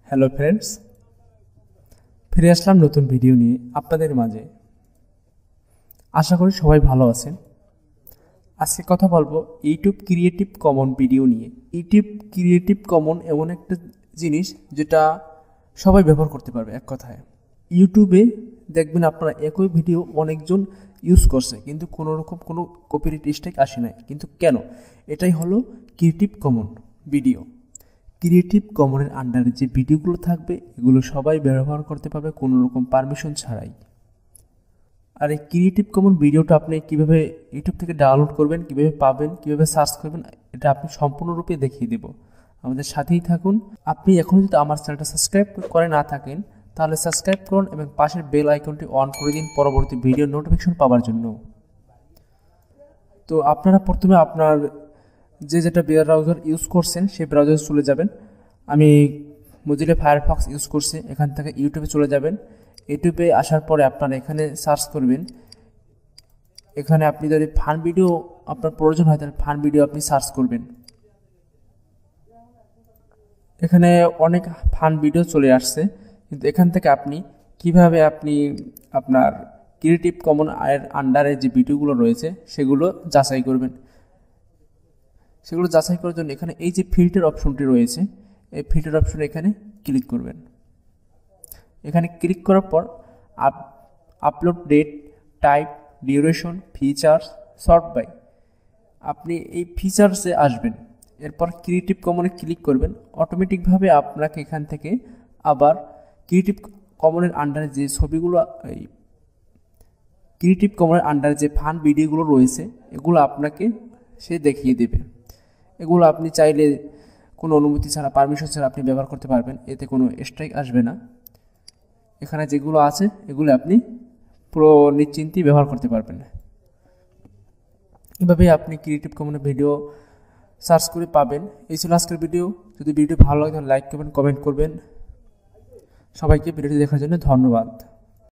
Hello friends, ফিরে আসলাম নতুন video নিয়ে আপনাদের মাঝে। আশা করি সবাই ভালো আছেন। আজকে কথা বলবো ইউটিউব ক্রিয়েটিভ কমন ভিডিও নিয়ে। ইউটিউব ক্রিয়েটিভ কমন এমন একটা জিনিস যেটা সবাই ব্যবহার করতে পারবে। এক কথায় ইউটিউবে দেখবেন আপনারা একই ভিডিও অনেকজন ইউজ করছে, কিন্তু কোনো রকম কোনো কপিরাইট স্ট্রাইক আসে নাই। কিন্তু কেন? এটাই হলো ক্রিয়েটিভ কমন ভিডিও। ক্রিয়েটিভ কমনের আন্ডারে যে ভিডিওগুলো থাকবে এগুলো সবাই ব্যবহার করতে পারবে কোনো রকম পারমিশন ছাড়াই। আর এই ক্রিয়েটিভ কমন ভিডিওটা আপনি কিভাবে ইউটিউব থেকে ডাউনলোড করবেন, কিভাবে পাবেন, কিভাবে সার্চ করবেন, এটা আপনি সম্পূর্ণরূপে দেখিয়ে দেব। আমাদের সাথেই থাকুন। আপনি এখনও যদি আমার চ্যানেলটা সাবস্ক্রাইব করে না থাকেন তাহলে সাবস্ক্রাইব করুন এবং পাশের বেল আইকনটি অন করে দিন পরবর্তী ভিডিও নোটিফিকেশন পাওয়ার জন্য। তো আপনারা প্রথমে আপনার যেটা ব্রাউজার ইউজ করছেন সেই ব্রাউজারে চলে যাবেন। আমি মোজিলা ফায়ারফক্স ইউজ করছি। এখান থেকে ইউটিউবে চলে যাবেন। ইউটিউবে আসার পরে আপনারা এখানে সার্চ করবেন। এখানে আপনি যদি ফান ভিডিও আপনার প্রয়োজন হয় তাহলে ফান ভিডিও আপনি সার্চ করবেন। এখানে অনেক ফান ভিডিও চলে আসছে, কিন্তু এখান থেকে আপনি কিভাবে আপনি আপনার ক্রিয়েটিভ কমন এর আন্ডারে যে ভিডিওগুলো রয়েছে সেগুলো যাচাই করবেন। সেগুলো যাচাই করার জন্য এখানে এই যে ফিল্টার অপশনটি রয়েছে, এই ফিল্টার অপশনে এখানে ক্লিক করবেন। এখানে ক্লিক করার পর upload date, type, duration, features, sort by, আপনি এই ফিচার্সে আসবেন। এরপর ক্রিয়েটিভ কমনে ক্লিক করবেন। অটোমেটিকভাবে আপনাকে এখান থেকে আবার ক্রিয়েটিভ কমনের আন্ডারে যে ছবিগুলো, এই ক্রিয়েটিভ কমনের আন্ডারে যে ফান ভিডিওগুলো রয়েছে এগুলো আপনাকে সে দেখিয়ে দেবে। এগুলো আপনি চাইলে কোনো অনুমতি ছাড়া, পারমিশন ছাড়া আপনি ব্যবহার করতে পারবেন। এতে কোনো স্ট্রাইক আসবে না। এখানে যেগুলো আছে এগুলো আপনি পুরো নিশ্চিন্তেই ব্যবহার করতে পারবেন। এভাবে আপনি ক্রিয়েটিভ কমনের ভিডিও সার্চ করে পাবেন। এই ছিল আজকের ভিডিও। যদি ভিডিও ভালো লাগে তাহলে লাইক করবেন, কমেন্ট করবেন। সবাইকে ভিডিওটি দেখার জন্য ধন্যবাদ।